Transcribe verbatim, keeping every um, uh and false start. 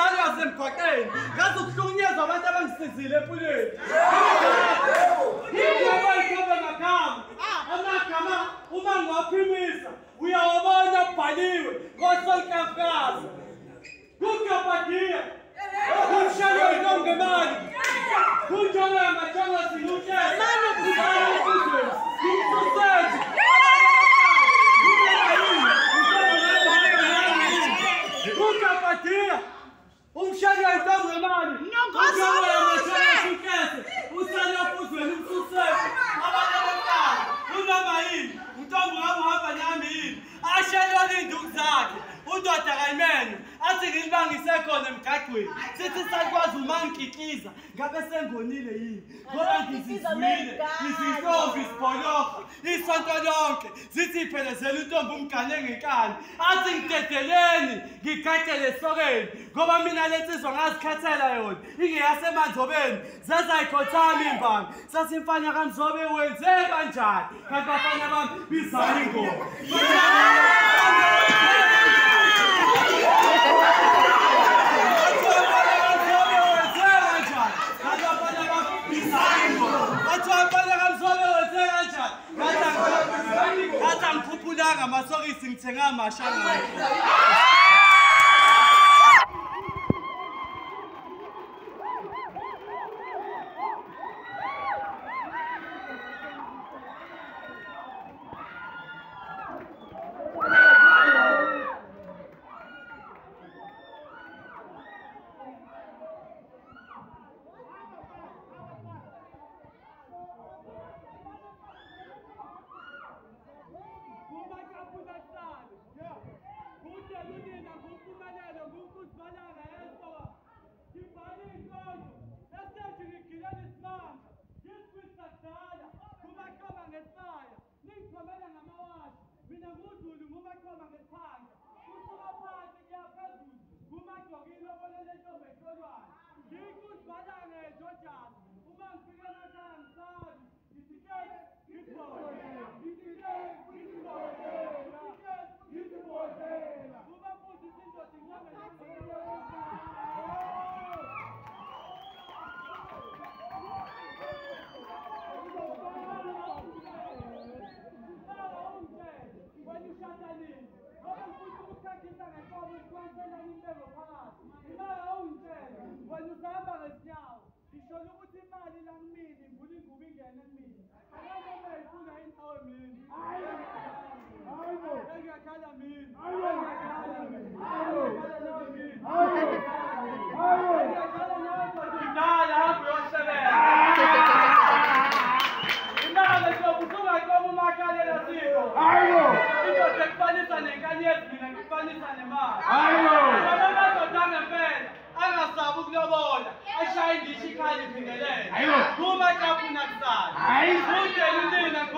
ngizalwa semgwaqeni ngazokuhlukunyezwa abantu abangisizile empilweni. Ngiyaba ikhombe ngagama. Amagama uma ngiwaphimisa uyawabona abhaliwe ngoSonhlakazi. Kugabadiya. Kushube nongemali. Kunjalo amajongo siluhle. Kugabadiya. Umshaya intombi ngemali. Kunjalo amajongo siluhle. Usala kuzweni umsuseko. Abantu abafana. Unoma yini? Intombi ngabo hamba nami yini? Ashelwa induku zakhe. Udoda kayimene athi ngilibangise khona emgaqweni sithi sakwazi uma ngikhiqiza ngabe sengonile yini ngoba ngizizwile izintombi sibholoka isonto lonke zithi phelezela intombi umgane ngenkani athi ngidedeleni ngigadele esokeni ngoba mina lensizwa ngazikhathela yona ingeyaseMzobeni zezayikhothama imbanga sathi imfana kaMzobe wenze kanjani kanti bafana bami bizala ingoma. Ngathi angikhuphulanga amasokisi ngithenga amasha ngayo. Uma